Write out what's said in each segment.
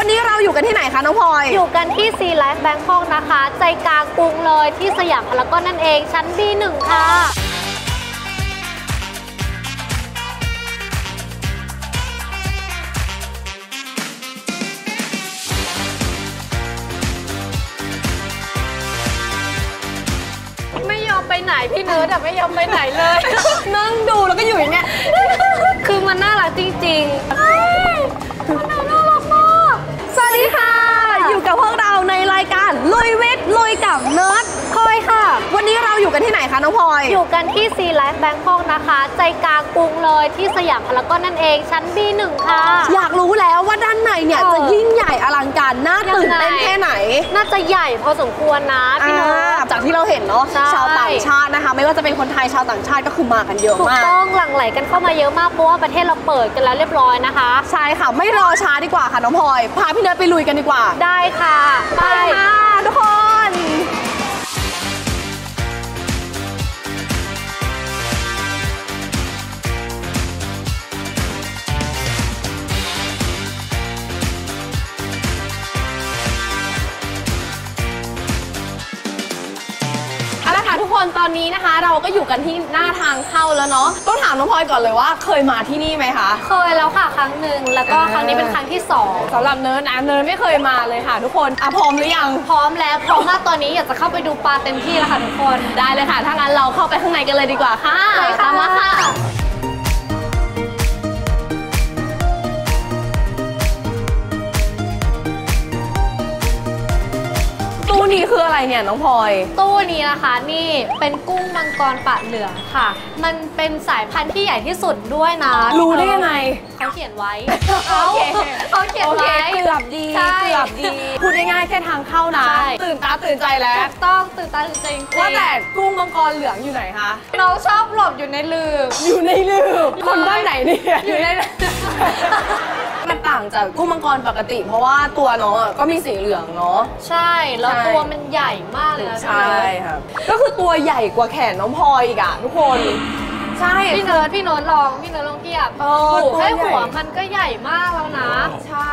วันนี้เราอยู่กันที่ไหนคะน้องพลอยอยู่กันที่ซีไลฟ์แบงคอกนะคะใจกลางกรุงเลยที่สยามพารากอนนั่นเองชั้น B1 ค่ะไม่ยอมไปไหนพี่เนิร์ดไม่ยอมไปไหนเลยนั่งดูแล้วก็อยู่อย่างเงี้ยคือมันน่ารักจริงๆน่ารักมากสวัสดีค่ะอยู่กับพวกเราในรายการลุยวิทย์ลุยกับเนิร์ดพลอยค่ะวันนี้เราอยู่กันที่ไหนคะน้องพลอยอยู่กันที่ซีไลฟ์แบงคอกนะคะใจกลางกรุงเลยที่สยามพารากอนนั่นเองชั้น B1 ค่ะอยากรู้แล้วว่าด้านในเนี่ยจะยิ่งใหญ่อลังการน่าตื่นเต้นแค่ไหนน่าจะใหญ่พอสมควรนะพี่น้องจากที่เราเห็นเนาะชาวต่างชาตินะคะไม่ว่าจะเป็นคนไทยชาวต่างชาติก็คือมากันเยอะมากถูกต้องหลั่งไหลกันเข้ามาเยอะมากเพราะว่าประเทศเราเปิดกันแล้วเรียบร้อยนะคะใช่ค่ะไม่รอช้าดีกว่าค่ะน้องพลอยพาพี่เนิร์ดไปลุยกันดีกว่าได้ค่ะไปค่ะทุกคนทุกคนตอนนี้นะคะเราก็อยู่กันที่หน้าทางเข้าแล้วเนาะต้องถามน้องพลอยก่อนเลยว่าเคยมาที่นี่ไหมคะเคยแล้วค่ะครั้งหนึ่งแล้วก็ครั้งนี้เป็นครั้งที่2 สำหรับเนิร์ดนะเนิร์ดไม่เคยมาเลยค่ะทุกคนพร้อมหรือยังพร้อมแล้วพร้อมมากตอนนี้อยากจะเข้าไปดูปลาเต็มที่แล้วค่ะทุกคนได้เลยค่ะถ้างั้นเราเข้าไปข้างในกันเลยดีกว่าค่ะตามมาค่ะตู้นี้คืออะไรเนี่ยน้องพลอยตู้นี้นะคะนี่เป็นกุ้งมังกรปะเหลืองค่ะมันเป็นสายพันธุ์ที่ใหญ่ที่สุดด้วยนะรู้ได้ยังไงเขาเขียนไว้เขาเขียนไว้เกือบดีพูดง่ายๆแค่ทางเข้านะตื่นตาตื่นใจแล้วต้องตื่นตาตื่นใจจริงว่าแต่กุ้งมังกรเหลืองอยู่ไหนคะน้องชอบหลบอยู่ในลืบคนบ้านไหนเนี่ยอยู่ในมันต่างจากกุ้งมังกรปกติเพราะว่าตัวน้องก็มีสีเหลืองเนาะใช่แล้วตัวมันใหญ่มากเลยนะใช่ครับก็คือตัวใหญ่กว่าแขนน้องพลอยอีกอะทุกคนใช่พี่เนิร์ดลองเทียบแค่หัวมันก็ใหญ่มากแล้วนะใช่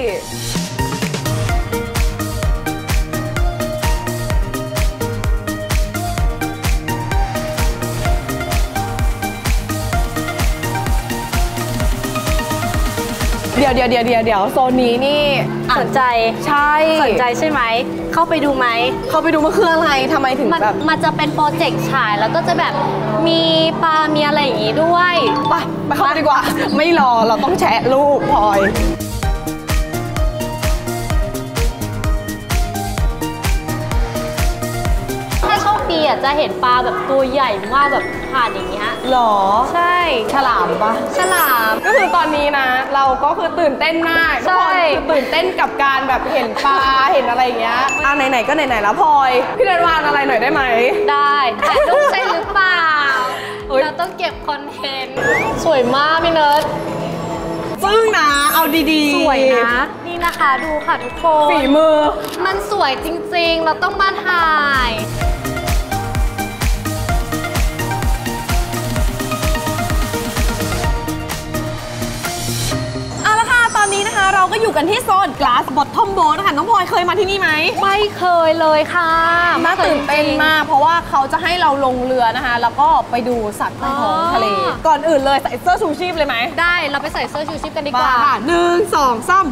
เดี๋ยวโซนนี้นี่สนใจใช่สนใจใช่ไหมเข้าไปดูไหมเข้าไปดูมันคืออะไรทำไมถึงแบบมันจะเป็นโปรเจกต์ฉายแล้วก็จะแบบมีปลามีอะไรอย่างงี้ด้วยไปเข้าดีกว่าไม่รอเราต้องแชะรูปพลอยถ้าโชคดีจะเห็นปลาแบบตัวใหญ่มากแบบผ่านอย่างเงี้ยหรอใช่ฉลามปะฉลามก็คือตอนนี้นะเราก็คือตื่นเต้นมากทุกคนคือตื่นเต้นกับการแบบเห็นปลาเห็นอะไรอย่างเงี้ยไหนๆก็ไหนๆแล้วพลอยพี่เดินวานอะไรหน่อยได้ไหมได้ถ่ายรูปใช่หรือเปล่าเราต้องเก็บคอนเทนต์สวยมากพี่เนิร์ดซึ่งนะเอาดีๆสวยนะนี่นะคะดูค่ะทุกคนฝีมือมันสวยจริงๆเราต้องมาถ่ายเราก็อยู่กันที่โซน Glass Bottom Boat นะคะน้องพลอยเคยมาที่นี่ไหมไม่เคยเลยค่ะน่าตื่นเต้นมากเพราะว่าเขาจะให้เราลงเรือนะคะแล้วก็ไปดูสัตว์ใต้ท้องทะเลก่อนอื่นเลยใส่เสื้อชูชีพเลยไหมได้เราไปใส่เสื้อชูชีพกันดีกว่า 1 2 3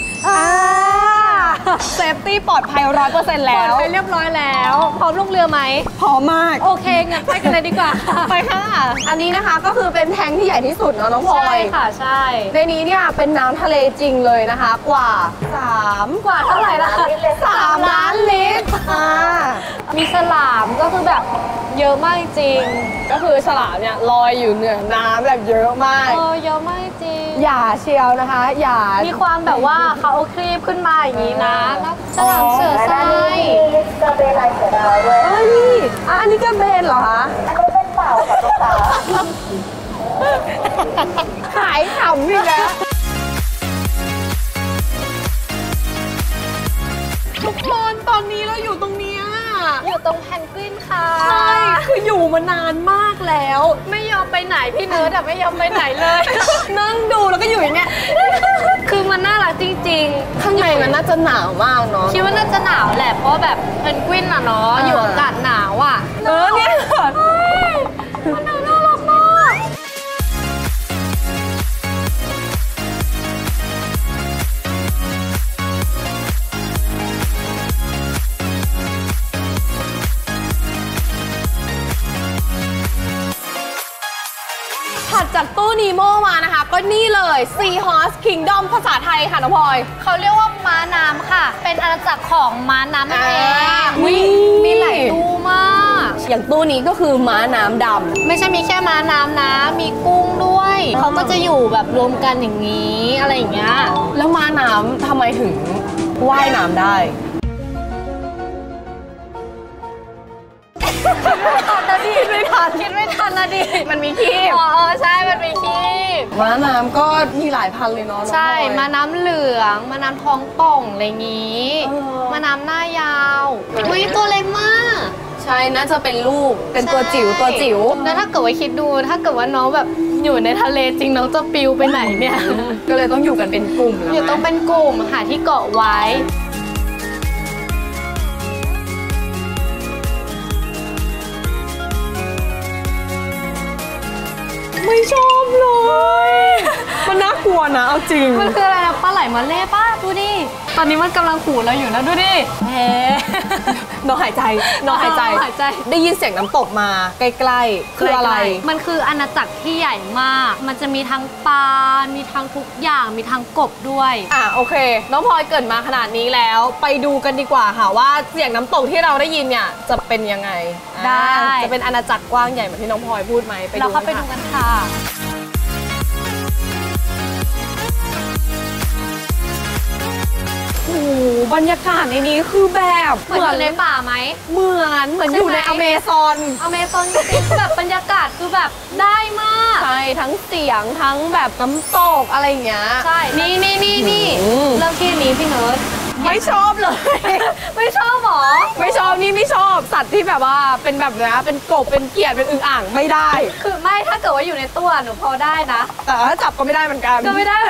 เซฟตี้ปลอดภัย 100% แล้วปลอดภัยเรียบร้อยแล้วพร้อมลงเรือไหมพร้อมมากโอเคงั้นไปกันเลยดีกว่าไปค่ะอันนี้นะคะก็คือเป็นแทงที่ใหญ่ที่สุดเนาะน้องพลอยใช่ค่ะใช่ในนี้เนี่ยเป็นน้ำทะเลจริงเลยนะคะกว่าเท่าไหร่ละ 3 ล้านลิตรมีฉลามก็คือแบบเยอะมากจริงก็คือฉลามเนี่ยลอยอยู่เหนือน้ำแบบเยอะมากเยอะมากจริงอย่าเชียวนะคะอย่ามีความแบบว่าเขาเอาครีบขึ้นมาอย่างนี้นะฉลามเสือทรายกระเบนลายเสือดาวด้วยอันนี้กระเบนเหรอคะอันนี้เป็นเต่าค่ะตุ๊กตาขายขำอีกแล้วทุกคนตอนนี้เราอยู่ตรงนี้อยู่ตรงแพนกวินค่ะใช่คืออยู่มานานมากแล้วไม่ยอมไปไหนพี่เนิร์ดไม่ยอมไปไหนเลยนั่งดูแล้วก็อยู่อย่างเงี้ยคือมันน่ารักจริงๆข้างในนจะหนาวมากเนาะคิดว่าน่าจะหนาวแหละเพราะแบบเพนกวินอะเนาะอยู่อากาศหนาวอะเนี่ยมันน่ารักมากถัดจากตู้นีโมมานะคะก็นี่เลย Sea Horse Kingdom ภาษาไทยค่ะน้องพลอยเขาเรียกว่าม้าน้ำค่ะเป็นอาณาจักรของม้าน้ำนั่นเองมีหลายตู้มากอย่างตู้นี้ก็คือม้าน้ำดำไม่ใช่มีแค่ม้าน้ำนะมีกุ้งด้วยเขาก็จะอยู่แบบรวมกันอย่างนี้อะไรอย่างเงี้ยแล้วม้าน้ำทำไมถึงว่ายน้ำได้คิดไม่ทันนะดิมันมีคีบใช่มันมีคีบม้าน้ำก็มีหลายพันเลยเนาะใช่ม้าน้ำเหลืองม้าน้ำท้องป่องอะไรงี้ม้าน้ำหน้ายาวอุ้ยตัวเล็กมากใช่น่าจะเป็นลูกเป็นตัวจิ๋วแล้วถ้าเกิดว่าคิดดูถ้าเกิดว่าน้องแบบอยู่ในทะเลจริงน้องจะปิวไปไหนเนี่ยก็เลยต้องอยู่กันเป็นกลุ่มอยู่ต้องเป็นกลุ่มหาที่เกาะไว้ไม่ชอบเลยมันน่ากลัวนะเอาจริงมันคืออะไรนะปลาไหลมาเล่ป้าดูดิตอนนี้มันกำลังขู่เราอยู่นะดูดิน้องหายใจได้ยินเสียงน้ำตกมาใกล้ๆคืออะไรมันคืออาณาจักรที่ใหญ่มากมันจะมีทั้งปลามีทั้งทุกอย่างมีทั้งกบด้วยโอเคน้องพลอยเกิดมาขนาดนี้แล้วไปดูกันดีกว่าค่ะว่าเสียงน้ำตกที่เราได้ยินเนี่ยจะเป็นยังไงได้จะเป็นอาณาจักรกว้างใหญ่เหมือนที่น้องพลอยพูดไหมเราเข้าไปดูกันค่ะโอ้บรรยากาศในนี้คือแบบเหมือนในป่าไหมเหมือนอยู่ในอเมซอนจริงๆแบบบรรยากาศคือแบบได้มากใช่ทั้งเสียงทั้งแบบน้ำตกอะไรอย่างเงี้ยใช่นี่เริ่มที่นี้พี่เนิร์ดไม่ชอบเลยไม่ชอบหรอไม่ชอบนี่ไม่ชอบสัตว์ที่แบบว่าเป็นแบบนี้เป็นกบเป็นเกียดเป็นอึ่งอ่างไม่ได้คือไม่ถ้าเกิดว่าอยู่ในตู้หนูพอได้นะแต่ถ้าจับก็ไม่ได้เหมือนกัน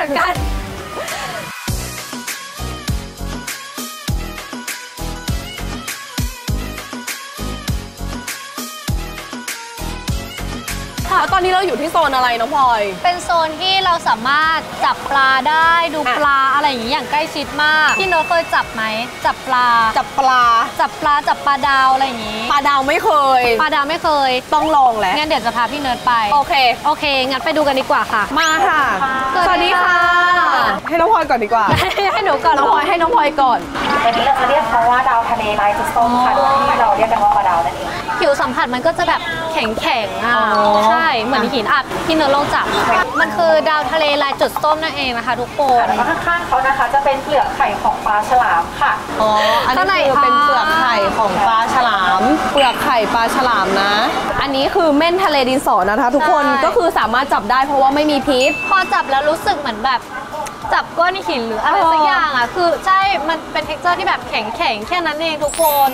แล้วตอนนี้เราอยู่ที่โซนอะไรน้องพลอยเป็นโซนที่เราสามารถจับปลาได้ดูปลาอะไรอย่างนี้อย่างใกล้ชิดมากพี่โน้ตเคยจับไหมจับปลาจับปลาดาวอะไรอย่างนี้ปลาดาวไม่เคยต้องลองแหละงั้นเดี๋ยวจะพาพี่เนิร์ดไปโอเคงั้นไปดูกันดีกว่าค่ะมาค่ะสวัสดีค่ะให้น้องพลอยก่อนดีกว่าให้หนูก่อนน้องพลอยให้น้องพลอยก่อนวันนี้เราจะเรียกเขาว่าดาวทะเลลายจุดส้มค่ะโดยที่เราเรียกกันว่าปลาดาวนั่นเองผิวสัมผัสมันก็จะแบบแข็งใช่เหมือนหินอัดพี่เนิร์ดลองจับมันคือดาวทะเลลายจุดส้มนั่นเองนะคะทุกคนแล้วข้างๆเขานะคะจะเป็นเปลือกไข่ของปลาฉลามค่ะอันนี้คือเป็นเปลือกไข่ของปลาฉลามเปลือกไข่ปลาฉลามนะอันนี้คือเม่นทะเลดินสอนะคะทุกคนก็คือสามารถจับได้เพราะว่าไม่มีพิษพอจับแล้วรู้สึกเหมือนแบบจับก้อนหินหรืออะไรสักอย่างคือใช่มันเป็นเท็กเจอร์ที่แบบแข็งแค่นั้นเองทุกคน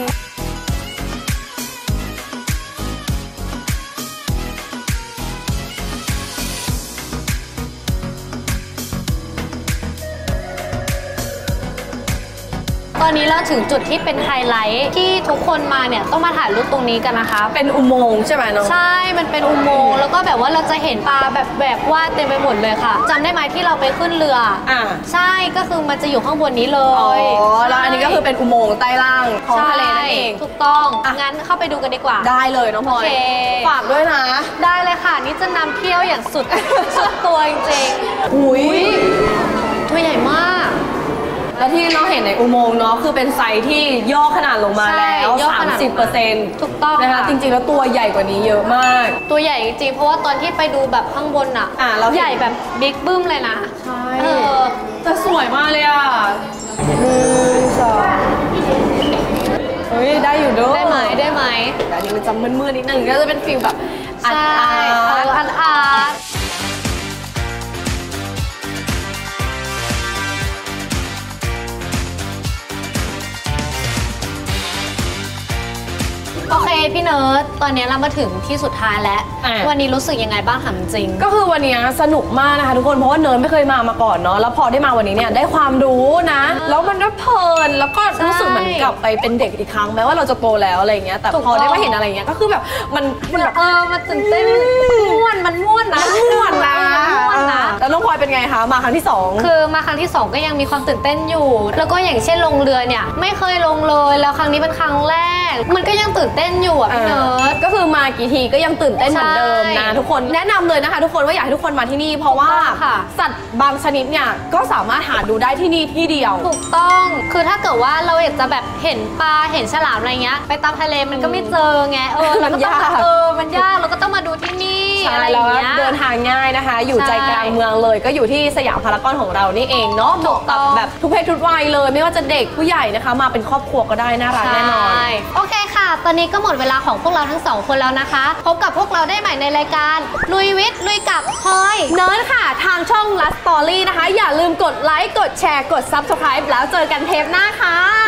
ตอนนี้เราถึงจุดที่เป็นไฮไลท์ที่ทุกคนมาเนี่ยต้องมาถ่ายรูปตรงนี้กันนะคะเป็นอุโมงค์ใช่ไหมน้องใช่มันเป็นอุโมงค์แล้วก็แบบว่าเราจะเห็นปลาแบบว่าเต็มไปหมดเลยค่ะจำได้ไหมที่เราไปขึ้นเรือใช่ก็คือมันจะอยู่ข้างบนนี้เลยแล้วอันนี้ก็คือเป็นอุโมงค์ใต้ล่างของทะเลนั่นเองถูกต้องงั้นเข้าไปดูกันดีกว่าได้เลยน้องพลอยฝากด้วยนะได้เลยค่ะนี่จะนำเที่ยวอย่างสุดตัวจริงๆอุ้ยตัวใหญ่มากแล้วที่เราเห็นในอุโมงค์เนาะคือเป็นไซส์ที่ย่อขนาดลงมาแล้ว30% ถูกต้องนะคะจริงๆแล้วตัวใหญ่กว่านี้เยอะมากตัวใหญ่จริงๆเพราะว่าตอนที่ไปดูแบบข้างบนเราใหญ่แบบบิ๊กบึ้มเลยนะใช่แต่สวยมากเลยเฮ้ยได้อยู่ด้วยได้ไหมแต่อันนี้มันจะมืดๆนิดนึงก็จะเป็นฟิลแบบอาร์ตโอเคพี่เนิร์ดตอนนี้เรามาถึงที่สุดท้ายแล้ว วันนี้รู้สึกยังไงบ้างถามจริงก็คือวันนี้สนุกมากนะคะทุกคนเพราะว่าเนิร์ดไม่เคยมาก่อนเนาะแล้วพอได้มาวันนี้เนี่ยได้ความรู้นะแล้วมันก็เพลินแล้วก็รู้สึกเหมือนกลับไปเป็นเด็กอีกครั้งแม้ว่าเราจะโตแล้วอะไรเงี้ยแต่พอได้มาเห็นอะไรเงี้ยก็คือแบบมันแบบมันตื่นเต้นม่วนนะม่วนนะแล้วน้องพลอยเป็นไงคะมาครั้งที่2 คือมาครั้งที่2ก็ยังมีความตื่นเต้นอยู่แล้วก็อย่างเช่นลงเรือเนี่ยไม่เคยลงเลยแล้วครั้งนี้เป็นครั้งแรกมันก็ยังตื่นเต้นอยู่อ่ะพี่เนิร์ดก็คือมากี่ทีก็ยังตื่นเต้นเหมือนเดิมนะทุกคนแนะนำเลยนะคะทุกคนว่าอยากให้ทุกคนมาที่นี่เพราะว่าสัตว์บางชนิดเนี่ยก็สามารถหาดูได้ที่นี่ที่เดียวถูกต้องคือถ้าเกิดว่าเราอยากจะแบบเห็นปลาเห็นฉลามอะไรเงี้ยไปตามทะเลมันก็ไม่เจอไงมันยากมันยากเราก็ต้องมาดูที่นี่อะไรอย่างเงี้ยเดินทางง่ายนะคะอยู่ใจกลางเมืองเลยก็อยู่ที่สยามพารากอนของเรานี่เองเนาะเหมาะกับแบบทุกเพศทุกวัยเลยไม่ว่าจะเด็กผู้ใหญ่นะคะมาเป็นครอบครัวก็ได้น่ารักแน่นอนโอเคค่ะตอนนี้ก็หมดเวลาของพวกเราทั้ง2คนแล้วนะคะพบกับพวกเราได้ใหม่ในรายการลุยวิทย์ลุยกับพลอยเนิร์ดค่ะทางช่อง Last Story นะคะอย่าลืมกดไลค์กดแชร์กด Subscribe แล้วเจอกันเทปหน้าค่ะ